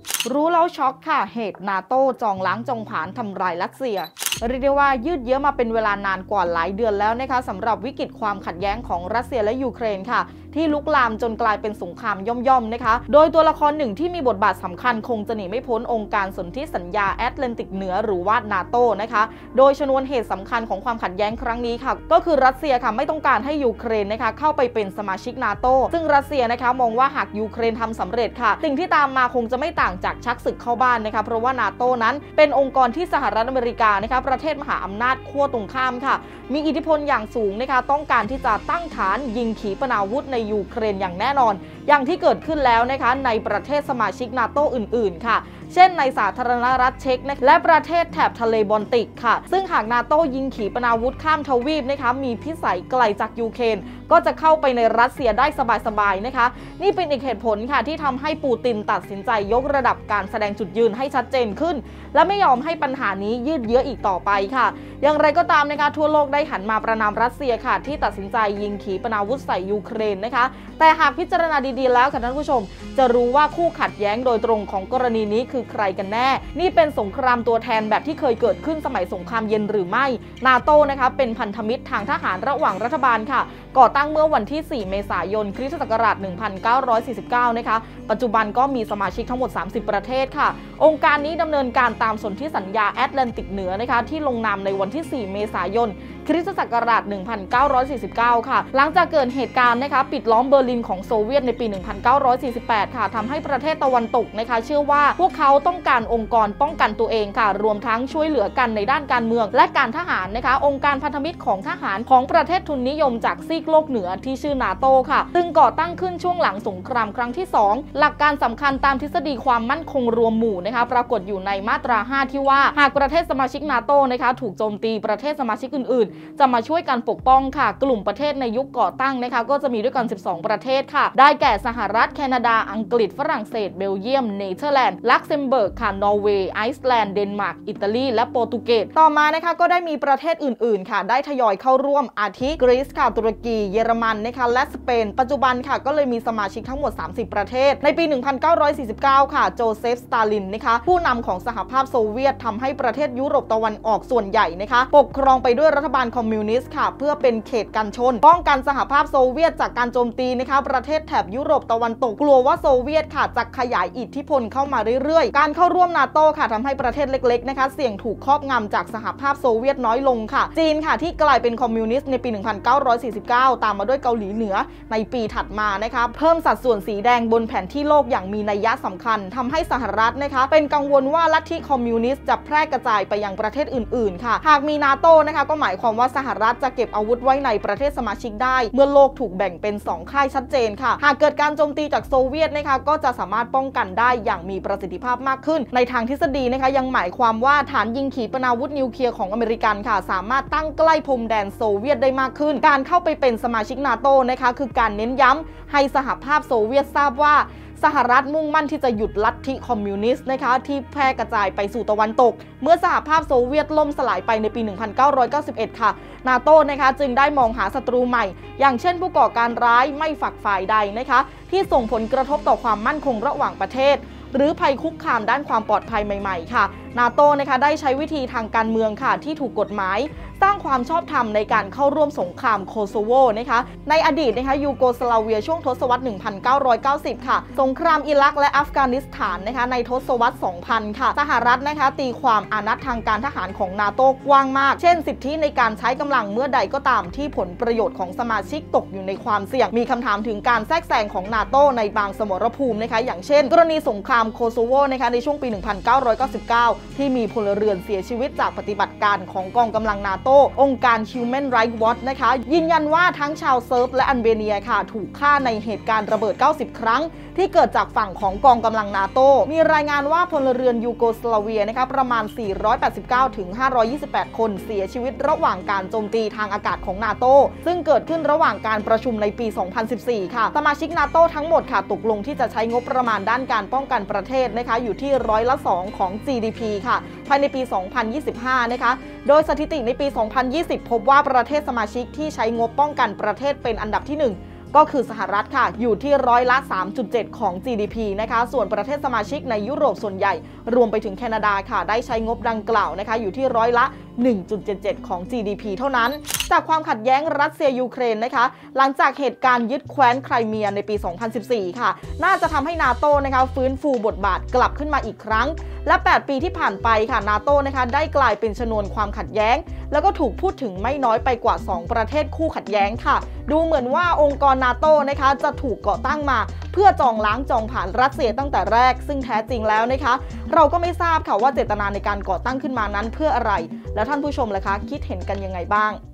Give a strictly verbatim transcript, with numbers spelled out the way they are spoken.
รู้แล้วช็อกค่ะเหตุนาโต้จองล้างจองผลาญทำลายรัสเซียเรียกได้ว่ายืดเยื้อมาเป็นเวลานานกว่าหลายเดือนแล้วนะคะสำหรับวิกฤตความขัดแย้งของรัสเซียและยูเครนค่ะที่ลุกลามจนกลายเป็นสงครามย่อมๆนะคะโดยตัวละครหนึ่งที่มีบทบาทสำคัญคงจะหนีไม่พ้นองค์การสนธิสัญญาแอตแลนติกเหนือหรือว่านาโต้นะคะโดยชนวนเหตุสำคัญของความขัดแย้งครั้งนี้ค่ะก็คือรัสเซียค่ะไม่ต้องการให้ยูเครนนะคะเข้าไปเป็นสมาชิกนาโต้ซึ่งรัสเซียนะคะมองว่าหากยูเครนทำสำเร็จค่ะสิ่งที่ตามมาคงจะไม่ต่างจากชักศึกเข้าบ้านนะคะเพราะว่านาโต้นั้นเป็นองค์กรที่สหรัฐอเมริกานะคะประเทศมหาอำนาจขั้วตรงข้ามค่ะมีอิทธิพลอย่างสูงนะคะต้องการที่จะตั้งฐานยิงขีปนาวุธในยูเครนอย่างแน่นอนอย่างที่เกิดขึ้นแล้วนะคะในประเทศสมาชิกนาโต้อื่นๆค่ะเช่นในสาธารณรัฐเช็กและประเทศแถบทะเลบอลติกค่ะซึ่งหากนาโต้ยิงขีปนาวุธข้ามทวีปนะคะมีพิสัยไกลจากยูเครนก็จะเข้าไปในรัสเซียได้สบายๆนะคะนี่เป็นอีกเหตุผลค่ะที่ทำให้ปูตินตัดสินใจยกระดับการแสดงจุดยืนให้ชัดเจนขึ้นและไม่ยอมให้ปัญหานี้ยืดเยื้ออีกต่อไปค่ะอย่างไรก็ตามนะคะทั่วโลกได้หันมาประณามรัสเซียค่ะที่ตัดสินใจยิงขีปนาวุธใส่ยูเครนนะคะแต่หากพิจารณาดีๆแล้วค่ะท่านผู้ชมจะรู้ว่าคู่ขัดแย้งโดยตรงของกรณีนี้คือใครกันแน่นี่เป็นสงครามตัวแทนแบบที่เคยเกิดขึ้นสมัยสงครามเย็นหรือไม่นาโต้นะคะเป็นพันธมิตรทางทหารระหว่างรัฐบาลค่ะก่อตั้งเมื่อวันที่สี่เมษายนคริสตศักราชหนึ่งพันเก้าร้อยสี่สิบเก้านะคะปัจจุบันก็มีสมาชิกทั้งหมดสามสิบประเทศค่ะองค์การนี้ดำเนินการตามสนธิสัญญาแอตแลนติกเหนือนะคะที่ลงนามในวันที่สี่เมษายนคริสตศักราชหนึ่งพันเก้าร้อยสี่สิบเก้าค่ะหลังจากเกิดเหตุการณ์นะคะปิดล้อมเบอร์ลินของโซเวียตในปีหนึ่งพันเก้าร้อยสี่สิบแปดค่ะทำให้ประเทศตะวันตกนะคะเชื่อว่าพวกเขาต้องการองค์กรป้องกันตัวเองค่ะรวมทั้งช่วยเหลือกันในด้านการเมืองและการทหารนะคะองค์การพันธมิตรของทหารของประเทศทุนนิยมจากซีกโลกเหนือที่ชื่อนาโต้ค่ะซึ่งก่อตั้งขึ้นช่วงหลังสงครามครั้งที่สองหลักการสำคัญตามทฤษฎีความมั่นคงรวมหมู่นะคะปรากฏอยู่ในมาตราห้าที่ว่าหากประเทศสมาชิกนาโต้นะคะถูกโจมตีประเทศสมาชิกอื่นๆจะมาช่วยกันปกป้องค่ะกลุ่มประเทศในยุคก่อตั้งนะคะก็จะมีด้วยกันสิบสองประเทศค่ะได้แก่สหรัฐแคนาดาอังกฤษฝรั่งเศสเบลเยียมเนเธอร์แลนด์ลักเซมเบิร์กค่ะนอร์เวย์ไอซ์แลนด์เดนมาร์กอิตาลีและโปรตุเกสต่อมานะคะก็ได้มีประเทศอื่นๆค่ะได้ทยอยเข้าร่วมอาทิกรีซค่ะตุรกีเยอรมันนะคะและสเปนปัจจุบันค่ะก็เลยมีสมาชิกทั้งหมดสามสิบประเทศในปีหนึ่งพันเก้าร้อยสี่สิบเก้าค่ะโจเซฟสตาลินนะคะผู้นำของสหภาพโซเวียตทำให้ประเทศยุโรปตะวันออกส่วนใหญ่นะคะปกครองไปด้วยรัฐบาลคอมมิวนิสต์ค่ะเพื่อเป็นเขตกันชนป้องกันสหภาพโซเวียตจากการโจมตีนะคะประเทศแถบยุโรปตะวันตกกลัวว่าโซเวียตค่ะจะขยายอิทธิพลเข้ามาเรื่อยๆการเข้าร่วมนาโต้ค่ะทำให้ประเทศเล็กๆนะคะเสี่ยงถูกครอบงำจากสหภาพโซเวียตน้อยลงค่ะจีนค่ะที่กลายเป็นคอมมิวนิสต์ในปี หนึ่งพันเก้าร้อยสี่สิบเก้า ตามมาด้วยเกาหลีเหนือในปีถัดมานะคะเพิ่มสัดส่วนสีแดงบนแผนที่โลกอย่างมีนัยสำคัญทำให้สหรัฐนะคะเป็นกังวลว่าลัทธิคอมมิวนิสต์จะแพร่กระจายไปยังประเทศอื่นๆค่ะหากมีนาโต้นะคะก็หมายความว่าสหรัฐจะเก็บอาวุธไว้ในประเทศสมาชิกได้เมื่อโลกถูกแบ่งเป็นสองค่ายชัดเจนค่ะหากเกิดการโจมตีจากโซเวียตนะคะก็จะสามารถป้องกันได้อย่างมีประสิทธิภาพมากขึ้นในทางทฤษฎีนะคะยังหมายความว่าฐานยิงขีปนาวุธนิวเคลียร์ของอเมริกันค่ะสามารถตั้งใกล้พรมแดนโซเวียตได้มากขึ้นการเข้าไปเป็นสมาชิกนาโต้นะคะคือการเน้นย้ำให้สหภาพโซเวียตทราบว่าสหรัฐมุ่งมั่นที่จะหยุดลัทธิคอมมิวนิสต์นะคะที่แพร่กระจายไปสู่ตะวันตกเมื่อสหภาพโซเวียตล่มสลายไปในปี หนึ่งพันเก้าร้อยเก้าสิบเอ็ด ค่ะนาโต้นะคะจึงได้มองหาศัตรูใหม่อย่างเช่นผู้ก่อการร้ายไม่ฝักฝ่ายใดนะคะที่ส่งผลกระทบต่อความมั่นคงระหว่างประเทศหรือภัยคุกคามด้านความปลอดภัยใหม่ๆค่ะนาโต้นะคะได้ใช้วิธีทางการเมืองค่ะที่ถูกกฎหมายสร้างความชอบธรรมในการเข้าร่วมสงครามโคโซโวนะคะในอดีตนะคะยูโกสลาเวียช่วงทศวรรษ หนึ่งพันเก้าร้อยเก้าสิบ ค่ะสงครามอิรักและอัฟกานิสถานนะคะในทศวรรษ สองพัน ค่ะสหรัฐนะคะตีความอานัตทางการทหารของนาโต้กว้างมากเช่นสิทธิในการใช้กำลังเมื่อใดก็ตามที่ผลประโยชน์ของสมาชิกตกอยู่ในความเสี่ยงมีคำถามถึงการแทรกแซงของนาโต้ในบางสมรภูมินะคะอย่างเช่นกรณีสงครามโคโซโวนะคะในช่วงปี หนึ่งพันเก้าร้อยเก้าสิบเก้า ที่มีพลเรือนเสียชีวิตจากปฏิบัติการของกองกำลังนาโต้องค์การ Human Rights Watch นะคะยืนยันว่าทั้งชาวเซิร์ฟและอัลเบเนียค่ะถูกฆ่าในเหตุการณ์ระเบิดเก้าสิบครั้งที่เกิดจากฝั่งของกองกำลังนาโต้มีรายงานว่าพลเรือนยูโกสลาเวียนะคะประมาณสี่ร้อยแปดสิบเก้าถึงห้าร้อยยี่สิบแปดคนเสียชีวิตระหว่างการโจมตีทางอากาศของนาโต้ซึ่งเกิดขึ้นระหว่างการประชุมในปี สองพันสิบสี่ ค่ะสมาชิกนาโต้ทั้งหมดค่ะตกลงที่จะใช้งบประมาณด้านการป้องกันประเทศนะคะอยู่ที่ร้อยละสองของ จี ดี พี ค่ะภายในปี สองพันยี่สิบห้า นะคะโดยสถิติในปี สองพันยี่สิบ พบว่าประเทศสมาชิกที่ใช้งบป้องกันประเทศเป็นอันดับที่หนึ่งก็คือสหรัฐค่ะอยู่ที่ร้อยละ สามจุดเจ็ด ของ จี ดี พี นะคะส่วนประเทศสมาชิกในยุโรปส่วนใหญ่รวมไปถึงแคนาดาค่ะได้ใช้งบดังกล่าวนะคะอยู่ที่ร้อยละ หนึ่งจุดเจ็ดเจ็ด ของ จี ดี พี เท่านั้นจากความขัดแย้งรัสเซียยูเครนนะคะหลังจากเหตุการณ์ยึดแคว้นไครเมียในปี สองพันสิบสี่ ค่ะน่าจะทำให้นาโต้นะคะฟื้นฟูบทบาทกลับขึ้นมาอีกครั้งและแปดปีที่ผ่านไปค่ะนาโต้นะคะได้กลายเป็นชนวนความขัดแย้งแล้วก็ถูกพูดถึงไม่น้อยไปกว่าสองประเทศคู่ขัดแย้งค่ะดูเหมือนว่าองค์กรนาโต้นะคะจะถูกก่อตั้งมาเพื่อจองล้างจองผ่านรัสเซียตั้งแต่แรกซึ่งแท้จริงแล้วนะคะเราก็ไม่ทราบค่ะว่าเจตนาในการก่อตั้งขึ้นมานั้นเพื่ออะไรแล้วท่านผู้ชมล่ะคะคิดเห็นกันยังไงบ้าง